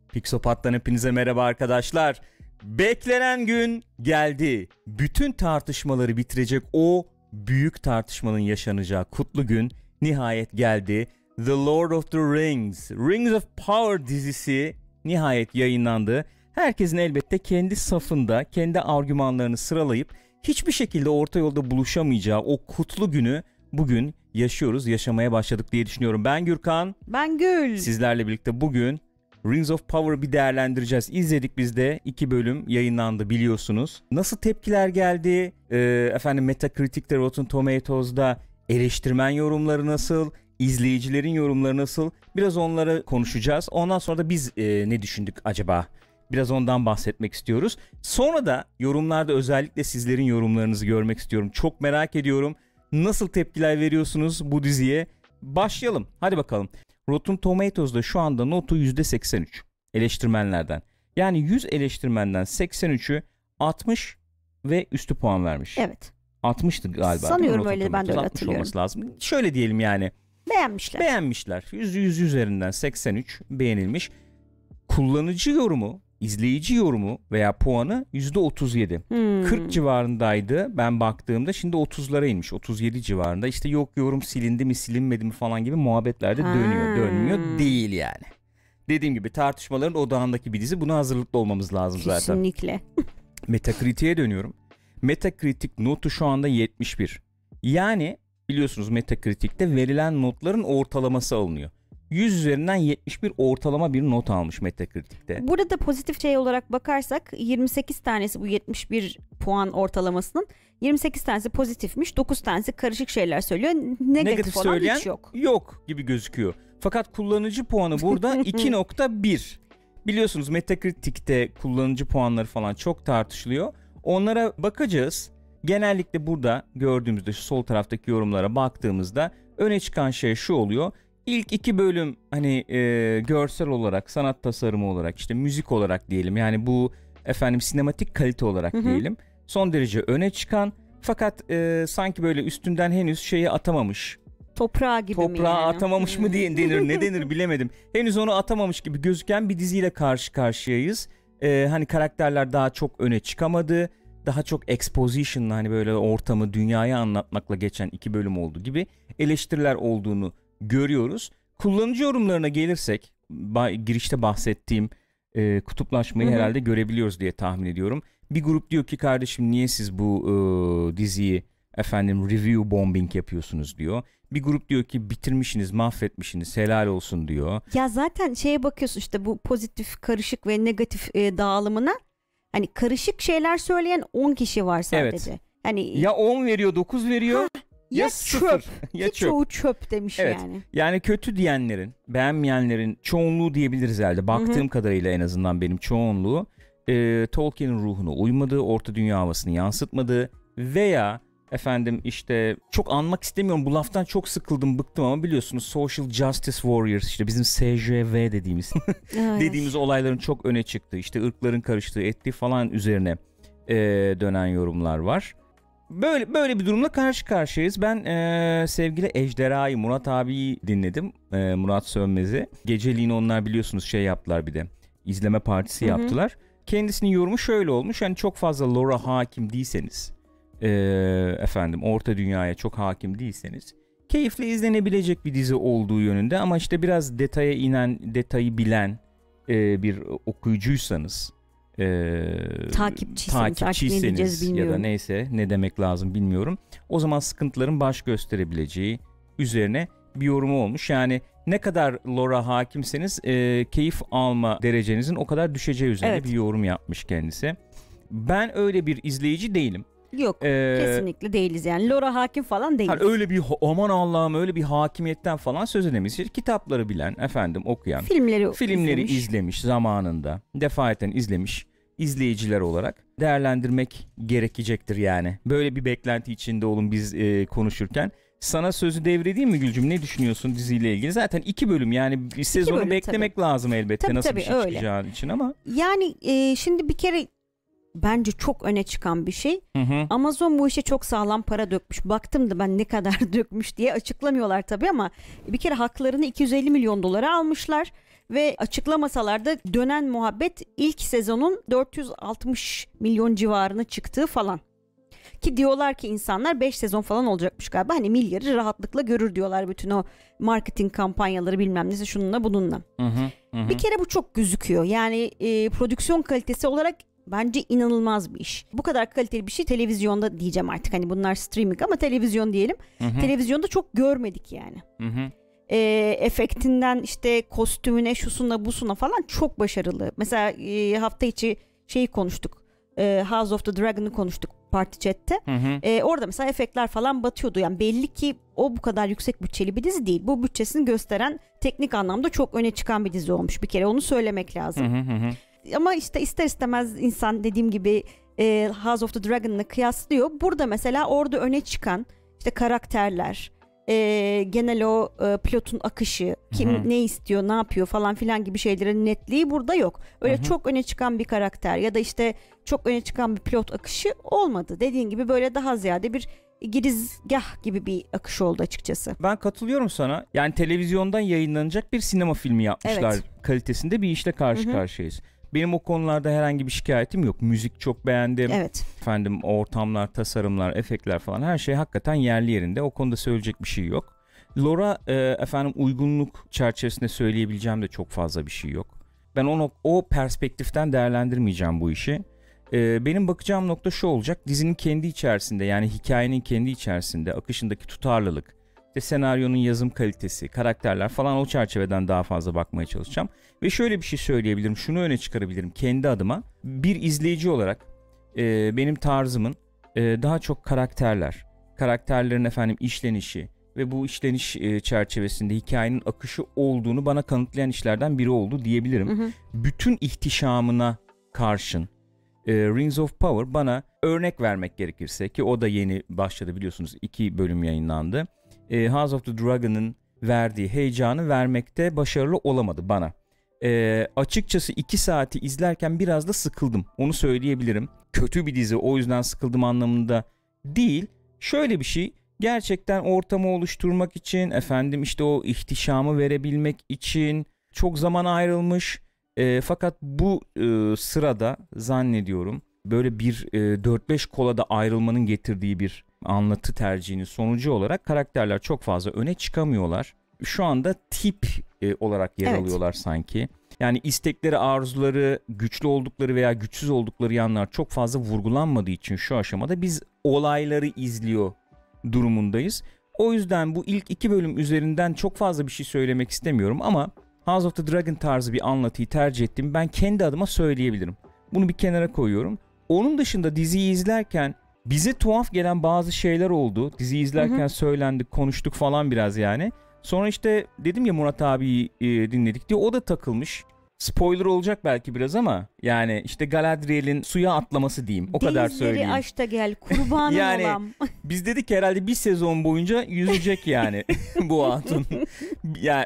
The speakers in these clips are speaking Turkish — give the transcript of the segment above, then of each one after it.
Pixopat'tan hepinize merhaba arkadaşlar. Beklenen gün geldi. Bütün tartışmaları bitirecek o büyük tartışmanın yaşanacağı kutlu gün nihayet geldi. The Lord of the Rings, Rings of Power dizisi nihayet yayınlandı. Herkesin elbette kendi safında, kendi argümanlarını sıralayıp hiçbir şekilde orta yolda buluşamayacağı o kutlu günü bugün yaşıyoruz, yaşamaya başladık diye düşünüyorum. Ben Gürkan. Ben Gül. Sizlerle birlikte bugün Rings of Power'ı bir değerlendireceğiz. İzledik biz de. 2 bölüm yayınlandı biliyorsunuz. Nasıl tepkiler geldi? Metacritic'te, Rotten Tomatoes'da eleştirmen yorumları nasıl? İzleyicilerin yorumları nasıl? Biraz onları konuşacağız. Ondan sonra da biz ne düşündük acaba? Biraz ondan bahsetmek istiyoruz. Sonra da yorumlarda özellikle sizlerin yorumlarınızı görmek istiyorum. Çok merak ediyorum. Nasıl tepkiler veriyorsunuz bu diziye? Başlayalım. Hadi bakalım. Rotten Tomatoes'da şu anda notu %83 eleştirmenlerden. Yani 100 eleştirmenden 83'ü 60 ve üstü puan vermiş. Evet. 60'tı galiba. Sanıyorum öyle, ben de öyle hatırlıyorum. Olması lazım. Şöyle diyelim yani. Beğenmişler. 100 üzerinden 83 beğenilmiş. Kullanıcı yorumu, izleyici yorumu veya puanı %37. 40 civarındaydı ben baktığımda, şimdi 30'lara inmiş. 37 civarında. İşte yok yorum silindi mi silinmedi mi falan gibi muhabbetlerde dönmüyor değil yani. Dediğim gibi tartışmaların odağındaki bir dizi. Buna hazırlıklı olmamız lazım zaten. Kesinlikle. Metacritic'e dönüyorum. Metacritic notu şu anda 71. Yani biliyorsunuz Metacritic'te verilen notların ortalaması alınıyor. 100 üzerinden 71 ortalama bir not almış Metacritic'te. Burada pozitif şey olarak bakarsak 28 tanesi bu 71 puan ortalamasının 28 tanesi pozitifmiş, 9 tanesi karışık şeyler söylüyor. Negatif olan söyleyen hiç yok. Yok gibi gözüküyor. Fakat kullanıcı puanı burada 2.1. Biliyorsunuz Metacritic'te kullanıcı puanları falan çok tartışılıyor. Onlara bakacağız. Genellikle burada gördüğümüzde şu sol taraftaki yorumlara baktığımızda öne çıkan şey şu oluyor. İlk 2 bölüm hani görsel olarak, sanat tasarımı olarak, işte müzik olarak diyelim. Yani bu sinematik kalite olarak diyelim. Son derece öne çıkan, fakat sanki böyle üstünden henüz şeyi atamamış. Toprağı gibi mi yani? Toprağı atamamış mı diye denir, ne denir bilemedim. Henüz onu atamamış gibi gözüken bir diziyle karşı karşıyayız. Hani karakterler daha çok öne çıkamadı. Daha çok exposition'la, hani böyle ortamı, dünyayı anlatmakla geçen 2 bölüm oldu gibi eleştiriler olduğunu görüyoruz. Kullanıcı yorumlarına gelirsek, girişte bahsettiğim kutuplaşmayı herhalde görebiliyoruz diye tahmin ediyorum. Bir grup diyor ki kardeşim niye siz bu diziyi review bombing yapıyorsunuz diyor. Bir grup diyor ki bitirmişsiniz, mahvetmişsiniz, helal olsun diyor. Ya zaten şeye bakıyorsun, işte bu pozitif, karışık ve negatif dağılımına. Hani karışık şeyler söyleyen 10 kişi var sadece. Evet. Yani ya 10 veriyor, 9 veriyor. Ya çöp. Ya çoğu çöp demiş evet. yani. Yani kötü diyenlerin, beğenmeyenlerin çoğunluğu diyebiliriz herhalde. Baktığım kadarıyla en azından benim çoğunluğu Tolkien'in ruhuna uymadığı, orta dünya havasını yansıtmadığı veya işte çok anmak istemiyorum, bu laftan çok sıkıldım, bıktım ama biliyorsunuz Social Justice Warriors, işte bizim SJV dediğimiz olayların çok öne çıktığı, işte ırkların karıştığı, ettiği falan üzerine dönen yorumlar var. Böyle bir durumla karşı karşıyayız. Ben sevgili Ejderha'yı, Murat abiyi dinledim. Murat Sönmez'i. Geceliğini onlar biliyorsunuz şey yaptılar, bir de izleme partisi yaptılar. Kendisinin yorumu şöyle olmuş. Hani çok fazla lore'a hakim değilseniz, orta dünyaya çok hakim değilseniz keyifle izlenebilecek bir dizi olduğu yönünde, ama işte biraz detaya inen, detayı bilen bir okuyucuysanız, takipçiyseniz ya da neyse ne demek lazım bilmiyorum, o zaman sıkıntıların baş gösterebileceği üzerine bir yorumu olmuş. Yani ne kadar lore'a hakimseniz keyif alma derecenizin o kadar düşeceği üzerine bir yorum yapmış kendisi. Ben öyle bir izleyici değilim. Yok, kesinlikle değiliz yani. Lore'a hakim falan değiliz. Hani öyle bir aman Allah'ım öyle bir hakimiyetten falan söz edemeyiz. Kitapları bilen, okuyan, filmleri izlemiş zamanında, defaten izlemiş izleyiciler olarak değerlendirmek gerekecektir yani. Böyle bir beklenti içinde olun biz konuşurken. Sana sözü devredeyim mi Gülcüm? Ne düşünüyorsun diziyle ilgili? Zaten 2 bölüm, yani bir sezonu beklemek lazım elbette, nasıl bir şey çıkacağı için ama. Yani şimdi bir kere bence çok öne çıkan bir şey. Amazon bu işe çok sağlam para dökmüş. Baktım da ben ne kadar dökmüş diye, açıklamıyorlar tabii ama bir kere haklarını $250 milyon almışlar. ve açıklamasalar da dönen muhabbet ilk sezonun 460 milyon civarına çıktığı falan. Ki diyorlar ki insanlar 5 sezon falan olacakmış galiba. Hani milyarı rahatlıkla görür diyorlar bütün o marketing kampanyaları bilmem nesi şununla bununla. Bir kere bu çok gözüküyor. Yani prodüksiyon kalitesi olarak bence inanılmaz bir iş. Bu kadar kaliteli bir şey televizyonda diyeceğim artık. Hani bunlar streaming ama televizyon diyelim. Televizyonda çok görmedik yani. Efektinden işte kostümüne, şusuna, busuna falan çok başarılı. Mesela hafta içi şeyi konuştuk. House of the Dragon'ı konuştuk Party Chat'te. Orada mesela efektler falan batıyordu. Yani belli ki o bu kadar yüksek bütçeli bir dizi değil. Bu bütçesini gösteren teknik anlamda çok öne çıkan bir dizi olmuş. Bir kere onu söylemek lazım. Ama işte ister istemez insan dediğim gibi House of the Dragon'la kıyaslıyor. Burada mesela orada öne çıkan işte karakterler, genel o plotun akışı, kim ne istiyor, ne yapıyor falan filan gibi şeylerin netliği burada yok. Öyle çok öne çıkan bir karakter ya da işte çok öne çıkan bir plot akışı olmadı. Dediğin gibi böyle daha ziyade bir girizgah gibi bir akış oldu açıkçası. Ben katılıyorum sana. Yani televizyondan yayınlanacak bir sinema filmi yapmışlar. Evet. Kalitesinde bir işle karşı karşıyayız. Benim o konularda herhangi bir şikayetim yok. Müzik çok beğendim. Evet. Efendim ortamlar, tasarımlar, efektler falan her şey hakikaten yerli yerinde. O konuda söyleyecek bir şey yok. Lora efendim uygunluk çerçevesinde söyleyebileceğim de çok fazla bir şey yok. Ben o perspektiften değerlendirmeyeceğim bu işi. Benim bakacağım nokta şu olacak. Dizinin kendi içerisinde yani hikayenin kendi içerisinde akışındaki tutarlılık, işte senaryonun yazım kalitesi, karakterler falan o çerçeveden daha fazla bakmaya çalışacağım. Ve şöyle bir şey söyleyebilirim, şunu öne çıkarabilirim kendi adıma. Bir izleyici olarak benim tarzımın daha çok karakterlerin efendim işlenişi ve bu işleniş çerçevesinde hikayenin akışı olduğunu bana kanıtlayan işlerden biri oldu diyebilirim. Bütün ihtişamına karşın Rings of Power bana örnek vermek gerekirse ki o da yeni başladı biliyorsunuz 2 bölüm yayınlandı. House of the Dragon'ın verdiği heyecanı vermekte başarılı olamadı bana. Açıkçası 2 saati izlerken biraz da sıkıldım. Onu söyleyebilirim. Kötü bir dizi o yüzden sıkıldım anlamında değil. Şöyle bir şey gerçekten ortamı oluşturmak için efendim işte o ihtişamı verebilmek için çok zaman ayrılmış. Fakat bu sırada zannediyorum böyle bir 4-5 kola da ayrılmanın getirdiği bir anlatı tercihinin sonucu olarak karakterler çok fazla öne çıkamıyorlar. Şu anda tip olarak yer alıyorlar sanki. Yani istekleri, arzuları, güçlü oldukları veya güçsüz oldukları yanlar çok fazla vurgulanmadığı için şu aşamada biz olayları izliyor durumundayız. O yüzden bu ilk 2 bölüm üzerinden çok fazla bir şey söylemek istemiyorum ama House of the Dragon tarzı bir anlatıyı tercih ettim. Ben kendi adıma söyleyebilirim. Bunu bir kenara koyuyorum. Onun dışında diziyi izlerken bize tuhaf gelen bazı şeyler oldu. Diziyi izlerken söylendik, konuştuk falan biraz yani. Sonra işte dedim ya Murat abiyi dinledik diye o da takılmış. Spoiler olacak belki biraz ama yani işte Galadriel'in suya atlaması diyeyim. O kadar söyleyeyim. Denizleri aş da gel kurbanım yani, olam. Biz dedik herhalde bir sezon boyunca yüzecek yani bu hatun. Yani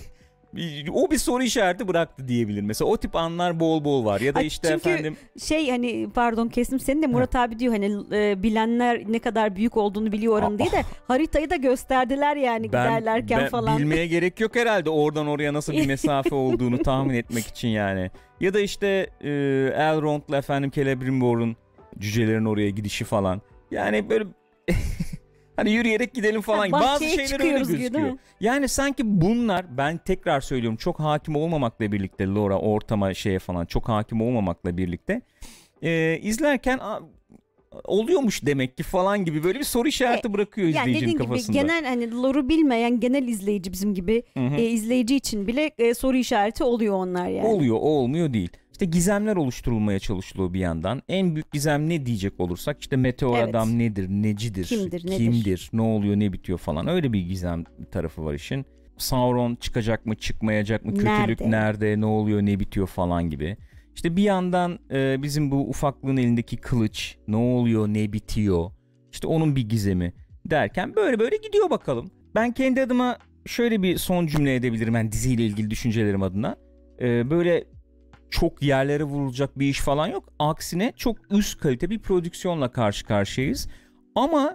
o bir soru işareti bıraktı diyebilir. Mesela o tip anlar bol bol var. Ya da işte çünkü efendim. Hani pardon kestim seni de Murat abi diyor hani bilenler ne kadar büyük olduğunu biliyor oranın diye de haritayı da gösterdiler yani giderlerken falan. Bilmeye gerek yok herhalde oradan oraya nasıl bir mesafe olduğunu tahmin etmek için yani. Ya da işte Elrond'la efendim Celebrimbor'un cücelerin oraya gidişi falan. Yani böyle hani yürüyerek gidelim falan. Bazı şeyler öyle gözüküyor. Yani sanki bunlar ben tekrar söylüyorum çok hakim olmamakla birlikte Laura ortama şeye falan çok hakim olmamakla birlikte izlerken oluyormuş demek ki falan gibi böyle bir soru işareti bırakıyor izleyicinin kafasında. Yani genel hani Laura'u bilmeyen genel izleyici bizim gibi izleyici için bile soru işareti oluyor onlar yani. Oluyor o olmuyor değil. İşte gizemler oluşturulmaya çalışılıyor bir yandan. En büyük gizem ne diyecek olursak işte meteor adam nedir, necidir, kimdir, ne oluyor, ne bitiyor falan. Öyle bir gizem tarafı var işin. Sauron çıkacak mı, çıkmayacak mı, kötülük nerede, ne oluyor, ne bitiyor falan gibi. İşte bir yandan bizim bu ufaklığın elindeki kılıç, ne oluyor, ne bitiyor. İşte onun bir gizemi derken böyle gidiyor bakalım. Ben kendi adıma şöyle bir son cümle edebilirim yani diziyle ilgili düşüncelerim adına. Böyle çok yerlere vurulacak bir iş falan yok. Aksine çok üst kalite bir prodüksiyonla karşı karşıyayız. Ama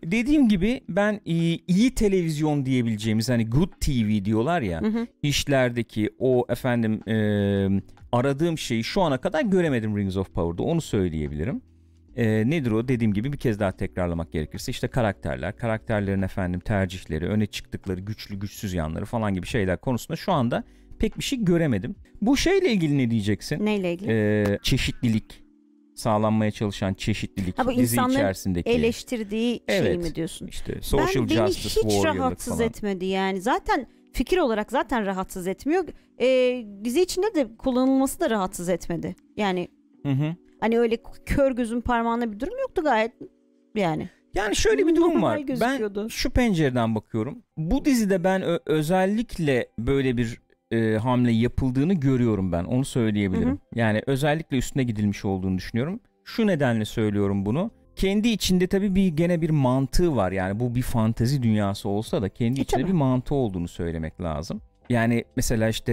Dediğim gibi ben iyi televizyon diyebileceğimiz, hani good TV diyorlar ya, işlerdeki o efendim aradığım şeyi şu ana kadar göremedim Rings of Power'da, onu söyleyebilirim. Nedir o? Dediğim gibi bir kez daha tekrarlamak gerekirse işte karakterlerin efendim tercihleri, öne çıktıkları güçlü güçsüz yanları falan gibi şeyler konusunda şu anda pek bir şey göremedim. Bu şeyle ilgili ne diyeceksin? Neyle ilgili? Çeşitlilik, sağlanmaya çalışan çeşitlilik dizi içerisindeki. Eleştirdiği şey mi diyorsun? İşte social justice, beni hiç rahatsız falan etmedi yani. Zaten fikir olarak zaten rahatsız etmiyor. Dizi içinde de kullanılması da rahatsız etmedi. Yani hani öyle kör gözün parmağına bir durum yoktu gayet yani. Yani şöyle bir durum var. Ben şu pencereden bakıyorum. Bu dizide ben özellikle böyle bir hamle yapıldığını görüyorum ben. Onu söyleyebilirim. Yani özellikle üstüne gidilmiş olduğunu düşünüyorum. Şu nedenle söylüyorum bunu. Kendi içinde tabii gene bir mantığı var. Yani bu bir fantezi dünyası olsa da kendi içinde tabii bir mantığı olduğunu söylemek lazım. Yani mesela işte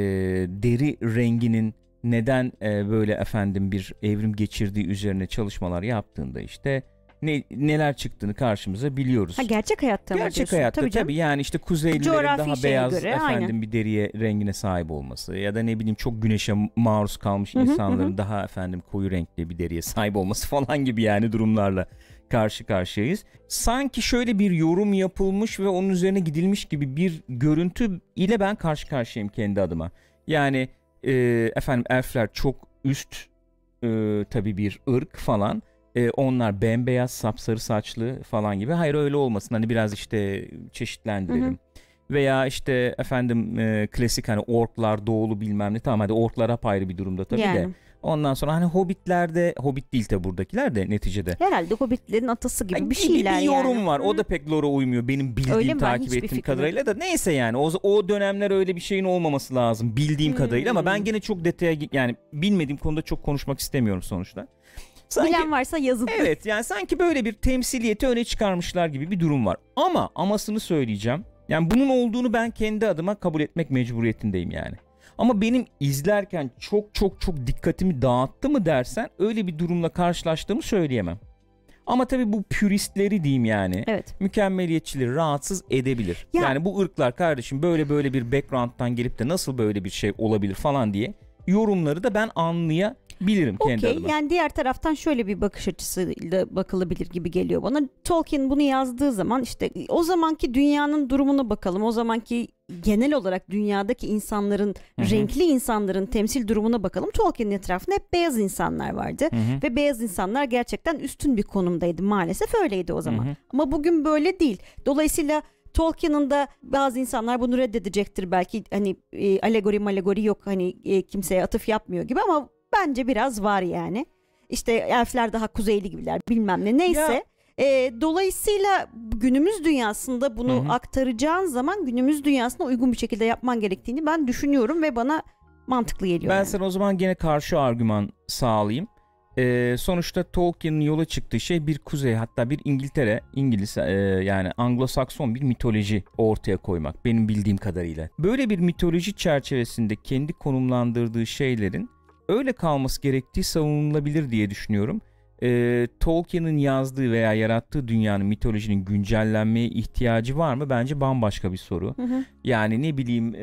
deri renginin neden böyle efendim bir evrim geçirdiği üzerine çalışmalar yaptığında işte neler çıktığını karşımıza biliyoruz. Gerçek hayatta mı diyorsun? Gerçek hayatta tabii yani işte Kuzeylilerin daha beyaz göre, efendim bir deriye rengine sahip olması ya da ne bileyim çok güneşe maruz kalmış insanların daha efendim koyu renkli bir deriye sahip olması falan gibi yani durumlarla karşı karşıyayız. Sanki şöyle bir yorum yapılmış ve onun üzerine gidilmiş gibi bir görüntü ile ben karşı karşıyayım kendi adıma. Yani efendim elfler çok üst tabii bir ırk falan. Onlar bembeyaz, sapsarı saçlı falan gibi. Hayır öyle olmasın. Hani biraz işte çeşitlendirelim. Veya işte efendim klasik hani orklar doğulu bilmem ne. Tamam hadi orklar apayrı bir durumda tabii de. Ondan sonra hani Hobbit'lerde, Hobbit değil tabi buradakiler de neticede. Herhalde Hobbit'lerin atası gibi bir şeyler yani. Bir yorum var. O da pek lore'a uymuyor. Benim bildiğim, takip ettiğim kadarıyla da. Neyse yani o dönemler öyle bir şeyin olmaması lazım. Bildiğim kadarıyla ama ben gene çok detaya yani bilmediğim konuda çok konuşmak istemiyorum sonuçta. Bilen varsa yazın. Evet yani sanki böyle bir temsiliyeti öne çıkarmışlar gibi bir durum var. Amasını söyleyeceğim. Yani bunun olduğunu ben kendi adıma kabul etmek mecburiyetindeyim yani. Ama benim izlerken çok dikkatimi dağıttı mı dersen öyle bir durumla karşılaştığımı söyleyemem. Ama tabii bu püristleri diyeyim yani. Evet. Mükemmeliyetçileri rahatsız edebilir. Yani bu ırklar kardeşim böyle bir background'dan gelip de nasıl böyle bir şey olabilir falan diye yorumları da ben anlayabilirim kendi adıma. Yani diğer taraftan şöyle bir bakış açısıyla bakılabilir gibi geliyor bana. Tolkien bunu yazdığı zaman işte o zamanki dünyanın durumuna bakalım. O zamanki genel olarak dünyadaki insanların, renkli insanların temsil durumuna bakalım. Tolkien'in etrafında hep beyaz insanlar vardı. Ve beyaz insanlar gerçekten üstün bir konumdaydı. Maalesef öyleydi o zaman. Ama bugün böyle değil. Dolayısıyla Tolkien'in de bazı insanlar bunu reddedecektir belki, hani alegori yok, hani kimseye atıf yapmıyor gibi, ama bence biraz var yani. İşte elfler daha kuzeyli gibiler bilmem ne, neyse. Dolayısıyla günümüz dünyasında bunu aktaracağın zaman günümüz dünyasına uygun bir şekilde yapman gerektiğini ben düşünüyorum ve bana mantıklı geliyor. Ben yani sana o zaman gene karşı argüman sağlayayım. Sonuçta Tolkien'in yola çıktığı şey bir kuzey, hatta bir İngiliz yani Anglo-Sakson bir mitoloji ortaya koymak benim bildiğim kadarıyla. Böyle bir mitoloji çerçevesinde kendi konumlandırdığı şeylerin öyle kalması gerektiği savunulabilir diye düşünüyorum. Tolkien'in yazdığı veya yarattığı dünyanın, mitolojinin güncellenmeye ihtiyacı var mı? Bence bambaşka bir soru. Yani ne bileyim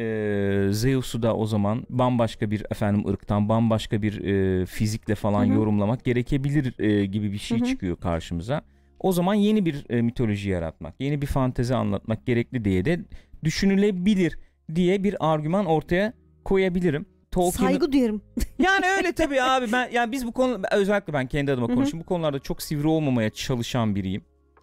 Zeus'u da o zaman bambaşka bir ırktan, bambaşka bir fizikle falan yorumlamak gerekebilir gibi bir şey çıkıyor karşımıza. O zaman yeni bir mitoloji yaratmak, yeni bir fantezi anlatmak gerekli diye de düşünülebilir diye bir argüman ortaya koyabilirim. Saygı duyarım. Yani öyle tabii abi, yani biz bu konu, özellikle ben kendi adıma konuşayım, bu konularda çok sivri olmamaya çalışan biriyim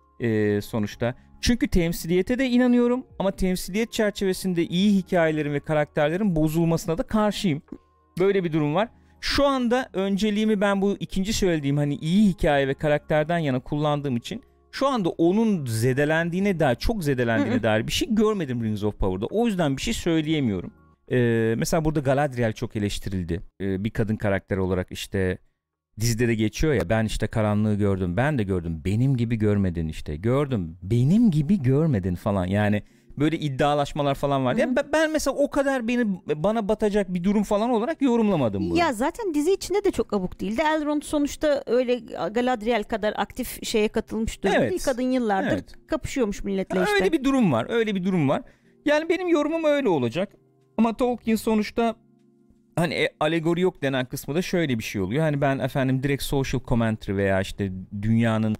sonuçta. Çünkü temsiliyete de inanıyorum ama temsiliyet çerçevesinde iyi hikayelerin ve karakterlerin bozulmasına da karşıyım. Böyle bir durum var. Şu anda önceliğimi ben bu ikinci söylediğim hani iyi hikaye ve karakterden yana kullandığım için şu anda onun zedelendiğine dair, çok zedelendiğine dair bir şey görmedim Rings of Power'da. O yüzden bir şey söyleyemiyorum. Mesela burada Galadriel çok eleştirildi. Bir kadın karakter olarak işte dizide de geçiyor ya, ben işte karanlığı gördüm, ben de gördüm, benim gibi görmedin, işte gördüm, benim gibi görmedin falan. Yani böyle iddialaşmalar falan vardı. Yani ben mesela o kadar bana batacak bir durum falan olarak yorumlamadım bunu. Ya zaten dizi içinde de çok abuk değildi. Elrond sonuçta öyle Galadriel kadar aktif şeye katılmış durumda değil. Kadın yıllardır kapışıyormuş milletle işte. Öyle bir durum var. Öyle bir durum var. Yani benim yorumum öyle olacak. Ama Tolkien sonuçta hani alegori yok denen kısmı da şöyle bir şey oluyor. Hani ben efendim direkt social commentary veya işte dünyanın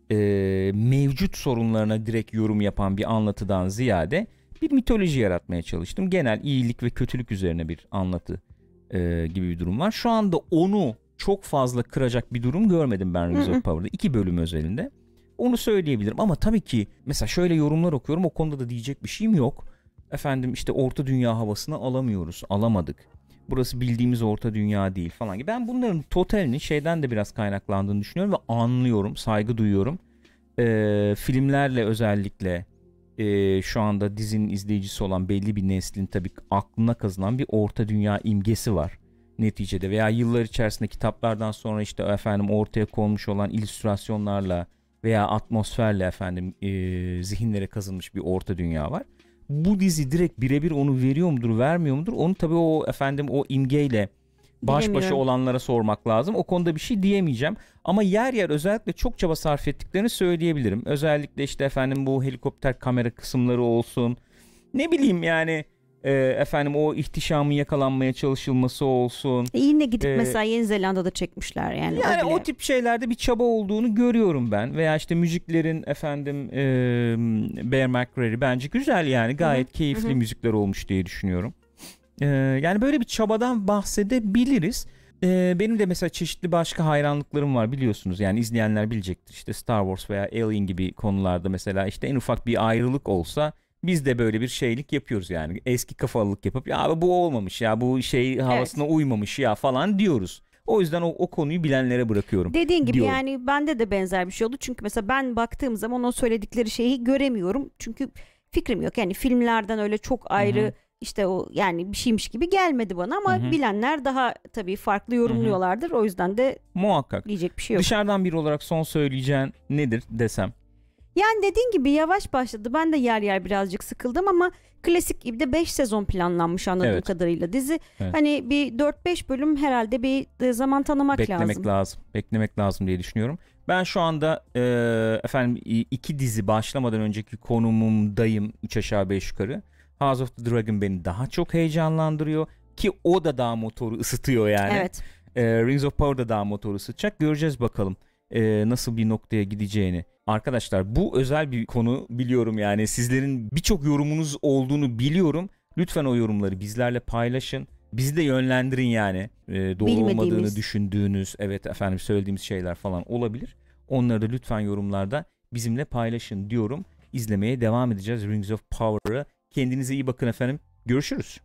mevcut sorunlarına direkt yorum yapan bir anlatıdan ziyade bir mitoloji yaratmaya çalıştım. Genel iyilik ve kötülük üzerine bir anlatı gibi bir durum var. Şu anda onu çok fazla kıracak bir durum görmedim ben Rings of Power'da. 2 bölüm özelinde. Onu söyleyebilirim ama tabii ki mesela şöyle yorumlar okuyorum, o konuda da diyecek bir şeyim yok. Efendim işte Orta Dünya havasını alamıyoruz, alamadık. Burası bildiğimiz Orta Dünya değil falan gibi. Ben bunların totalinin şeyden de biraz kaynaklandığını düşünüyorum ve anlıyorum, saygı duyuyorum. Filmlerle özellikle şu anda dizinin izleyicisi olan belli bir neslin tabii aklına kazınan bir Orta Dünya imgesi var neticede. Veya yıllar içerisinde kitaplardan sonra işte efendim ortaya konmuş olan illüstrasyonlarla veya atmosferle efendim zihinlere kazınmış bir Orta Dünya var. Bu dizi direkt birebir onu veriyor mudur, vermiyor mudur? Onu tabii o efendim o imgeyle baş başa olanlara sormak lazım. O konuda bir şey diyemeyeceğim. Ama yer yer özellikle çok çaba sarf ettiklerini söyleyebilirim. Özellikle işte efendim bu helikopter kamera kısımları olsun. Ne bileyim yani efendim o ihtişamın yakalanmaya çalışılması olsun. Yine gidip mesela Yeni Zelanda'da çekmişler yani. Yani o tip şeylerde bir çaba olduğunu görüyorum ben. Veya işte müziklerin efendim Bear McCreary bence güzel yani. Gayet keyifli müzikler olmuş diye düşünüyorum. Yani böyle bir çabadan bahsedebiliriz. Benim de mesela çeşitli başka hayranlıklarım var biliyorsunuz. Yani izleyenler bilecektir. İşte Star Wars veya Alien gibi konularda mesela işte en ufak bir ayrılık olsa biz de böyle bir şeylik yapıyoruz yani. Eski kafalılık yapıp ya bu olmamış ya, bu şey havasına uymamış ya falan diyoruz. O yüzden o konuyu bilenlere bırakıyorum. Dediğin gibi yani bende de benzer bir şey oldu. Çünkü mesela ben baktığım zaman o söyledikleri şeyi göremiyorum. Çünkü fikrim yok. Yani filmlerden öyle çok ayrı işte o yani bir şeymiş gibi gelmedi bana ama bilenler daha tabii farklı yorumluyorlardır. O yüzden de muhakkak diyecek bir şey yok. Dışarıdan biri olarak son söyleyeceğin nedir desem? Yani dediğin gibi yavaş başladı. Ben de yer yer birazcık sıkıldım ama klasik gibi de 5 sezon planlanmış anladığım kadarıyla dizi. Hani bir 4-5 bölüm herhalde bir zaman tanımak lazım. Beklemek lazım diye düşünüyorum. Ben şu anda efendim 2 dizi başlamadan önceki konumumdayım 3 aşağı 5 yukarı. House of the Dragon beni daha çok heyecanlandırıyor ki o da daha motoru ısıtıyor yani. Evet. Rings of Power da daha motoru ısıtacak. Göreceğiz bakalım nasıl bir noktaya gideceğini. Arkadaşlar bu özel bir konu biliyorum yani sizlerin birçok yorumunuz olduğunu biliyorum. Lütfen o yorumları bizlerle paylaşın. Bizi de yönlendirin yani. Doğru olmadığını düşündüğünüz efendim söylediğimiz şeyler falan olabilir. Onları da lütfen yorumlarda bizimle paylaşın diyorum. İzlemeye devam edeceğiz Rings of Power'ı. Kendinize iyi bakın efendim. Görüşürüz.